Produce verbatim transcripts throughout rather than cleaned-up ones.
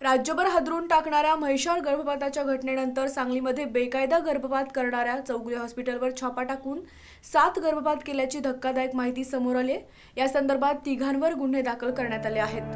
राज्यभर हादरून टाकणाऱ्या म्हैसाळ गर्भपाताच्या घटनेनंतर सांगलीमध्ये बेकायदा गर्भपात करणाऱ्या चौगुले हॉस्पिटलवर छापा टाकून सात गर्भपात केल्याची धक्कादायक माहिती समोर आली आहे। या संदर्भात तिघांवर गुन्हे दाखल करण्यात आले आहेत।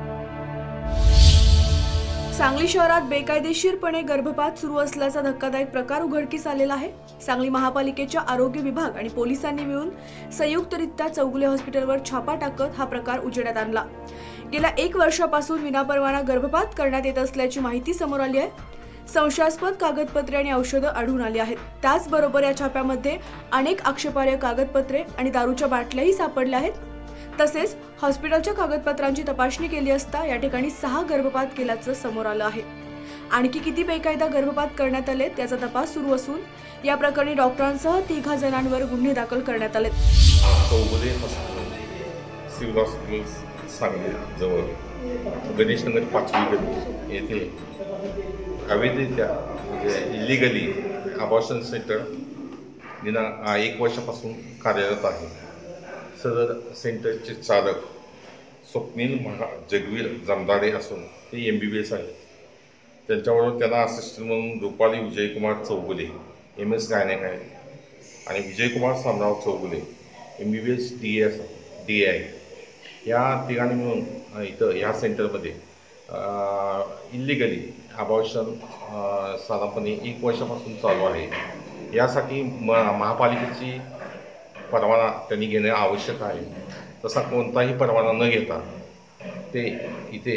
सांगली शहरात बेकायदेशीरपणे गर्भपात सुरू असल्याचा धक्कादायक प्रकार उघडकीस आलेला आहे। सांगली महापालिकेच्या आरोग्य विभाग आणि पोलिसांनी मिळून संयुक्तरित्या चौगुले हॉस्पिटलवर छापा टाकत हा प्रकार उजेडात आणला। गेल्या एक वर्षापासून विनापरवाना गर्भपात करण्यात येत असल्याची माहिती समोर आली आहे। संशयास्पद कागदपत्रे आणि औषधं आढळून आली आहेत। त्याचबरोबर या छाप्यामध्ये अनेक आक्षेपार्ह कागदपत्रे आणि दारूच्या बाटल्याही सापडल्या आहेत। तसेच हॉस्पिटलच्या कागदपत्रांची तपासणी केली असता या ठिकाणी सहा गर्भपात केल्याचं समोर आलं आहे। आणखी किती बेकायदा गर्भपात करण्यात आले त्याचा तपास सुरू असून या प्रकरणी डॉक्टरांसह तिघा जणांवर गुन्हे दाखल करण्यात आले। Chougule hospital civil hospital Sangli जवळ गणेशनगर पाचवी गल्ली येथे अवैधरित्या म्हणजे इलिगली अबॉर्शन सेंटर दिनांक एक वर्षापासून कार्यरत आहे। सदर सेंटरचे चालक स्वप्नील महा जगवीर जमदाडे असून ते एम बी बी एस आहेत। त्यांच्याबरोबर त्यांना असिस्टंट म्हणून Rupali Vijaykumar Chougule M S gynaec आहेत आणि Vijaykumar Samrao Chougule M B B S D S D I या तिघांनी मिळून इथं ह्या सेंटरमध्ये इल्लिगली अबॉर्शन साधारणपणे एक वर्षापासून चालू आहे। यासाठी म महापालिकेची परवाना त्यांनी घेणे आवश्यक आहे। तसा कोणताही परवाना न घेता ते इथे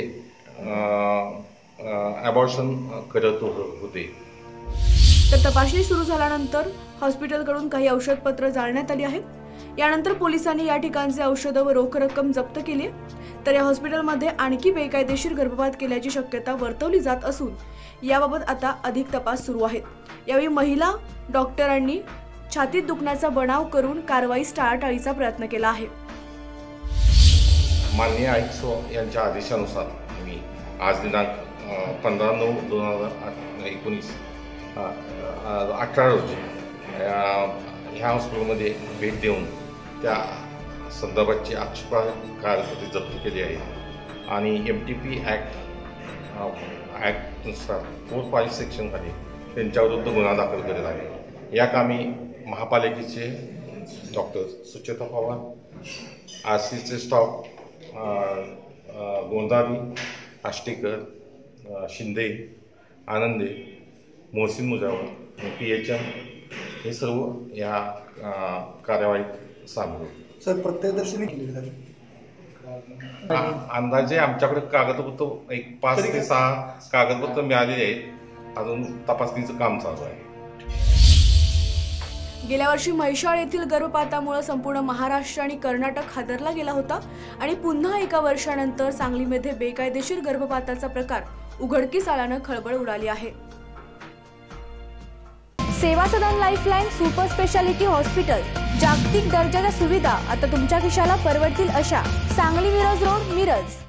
अबॉर्शन करत होते। तर तपासणी सुरू झाल्यानंतर हॉस्पिटलकडून काही औषधपत्र जाळण्यात आली आहेत। यानंतर पोलिसांनी या ठिकाणचे औषधं व रोख रक्कम जप्त केली। तर या हॉस्पिटलमध्ये आणखी बेकायदेशीर गर्भपात केल्याची शक्यता वर्तवली जात असून याबाबत आता अधिक तपास सुरू आहे। यावेळी महिला डॉक्टरांनी छातीत दुखण्याचा बनाव करून कारवाईस टाळाटाळीचा प्रयत्न केला आहे। माननीय आयुक्त यांच्या आदेशानुसार मी आज दिनांक पंधरा नऊ दोन हजार एकोणीस अठरा रोजी ह्या हॉस्पिटलमध्ये भेट देऊन त्या संदर्भाची आक्षेपार्ह कागदपत्रे जप्त केली आहे आणि एम टी पी ॲक्ट ॲक्टनुसार फोर फाईव्ह सेक्शनखाली त्यांच्याविरुद्ध गुन्हा दाखल केलेला आहे। या कामी महापालिकेचे डॉक्टर सुचेता पवार, आर सीचे staff Gondhari, Ashtekar, Shinde, Anande, Mohsin Mujawar, P H M हे सर्व या कार्यवाहीत सामील होते। सर प्रत्यक्षदर्शनी केली झाली अंदाजे आमच्याकडे कागदपत्र एक पाच ते सहा कागदपत्र मिळालेली आहेत। अजून तपासणीचं काम चालू आहे। गेल्या वर्षी म्हैसाळ येथील गर्भपातामुळे संपूर्ण महाराष्ट्र आणि कर्नाटक हादरला गेला होता आणि पुन्हा एका वर्षानंतर सांगलीमध्ये बेकायदेशीर गर्भपाताचा प्रकार उघडकीस आल्यानं खळबळ उडाली आहे। Seva Sadan lifeline super speciality hospital जागतिक दर्जाच्या सुविधा आता तुमच्या खिशाला परवडतील अशा सांगली मिरज रोड मिरज।